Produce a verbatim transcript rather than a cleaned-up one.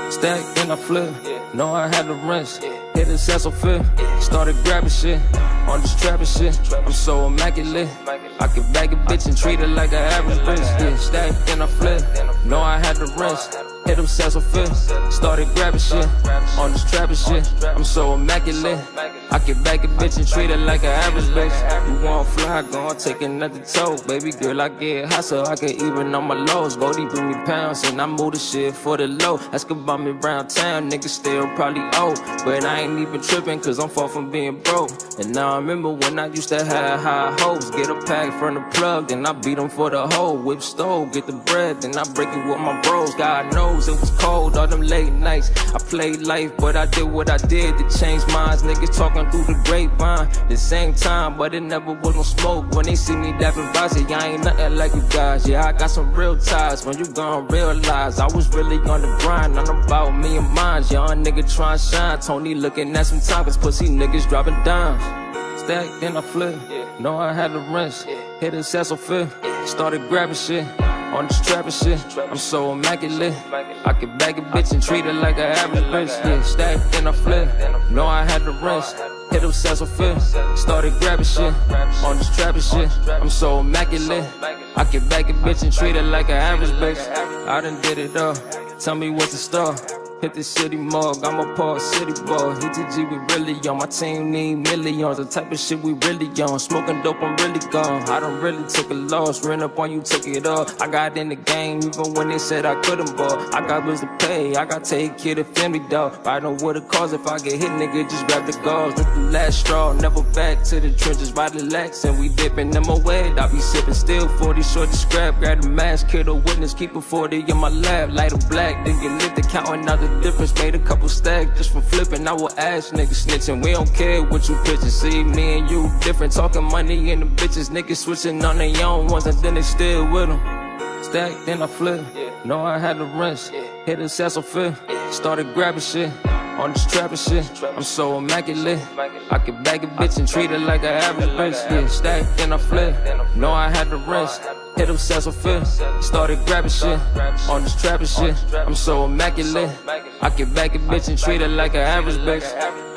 Stack, then I flip. Know I had to rinse. Hit a Cecil fifth. Started grabbing shit. On this trapping shit. I'm so immaculate. I can bag a bitch and treat her like an average bitch. Yeah, stack, then I flip. Know I had to rinse. Hit them Cecil fifth. Started grabbing shit. On this trapping shit. I'm so immaculate. I can bag a bitch and treat her like an average bitch. You want fly, gon' take another toe. Baby girl, I get hot so I can even on my lows. Bodie bring me pounds and I move the shit for the low. Ask about me round town, niggas still probably old. But I ain't even tripping cause I'm far from being broke. And now I remember when I used to have high hopes. Get a pack from the plug, then I beat them for the hoe. Whip stove, get the bread, then I break it with my bros. God knows it was cold, all them late nights. I played life, but I did what I did to change minds. Niggas talking through the grapevine, the same time, but it never was no smoke. When they see me dapping by, say I ain't nothing like you guys. Yeah, I got some real ties. When you gon' realize I was really on the grind, not about me and mine. Young nigga tryin' shine. Tony looking at some time, cause pussy niggas dropping dimes. Stack, then I flip. Know I had to rinse. Hit a Cecil fifth. Started grabbing shit. On this trapping shit. I'm so immaculate. I can bag a bitch and treat her like an average bitch. Yeah, stack, then I flip. Know I had to rinse. Hit them Cecil fifth. Started grabbing shit. On this trapping shit. I'm so immaculate. I can bag a bitch and treat her like an average bitch. I done did it all. Tell me what's the star. Hit the city mug, I'm a part city boy. E T G, we really on. My team need millions. The type of shit we really on. Smoking dope, I'm really gone. I done really took a loss. Ran up on you, took it off. I got in the game even when they said I couldn't ball. I got bills to pay, I got to take care of the family, dog. I know what it costs if I get hit, nigga. Just grab the gauze. With the last straw, never back to the trenches. Ride the lax and we dipping them away. I be sipping still forty, short the scrap. Grab the mask, kill the witness, keep a forty in my lab. Light a black, then get lit to counting out the difference. Made a couple stacks just for flipping. I will ask niggas snitching. We don't care what you pitching. See me and you different. Talking money and the bitches. Niggas switching on their own ones and then they still with them. Stack, then I flip. Know I had to rinse. Hit a Cecil fifth. Started grabbing shit. On this trapping shit. I'm so immaculate. I can bag a bitch and treat her like an average bitch. Yeah, stack, then I flip. Know I had to rinse. Hit them Cecil fifth. Started grabbing shit. On this trapping shit. I'm so immaculate. I can bag a bitch and treat her like an average bitch.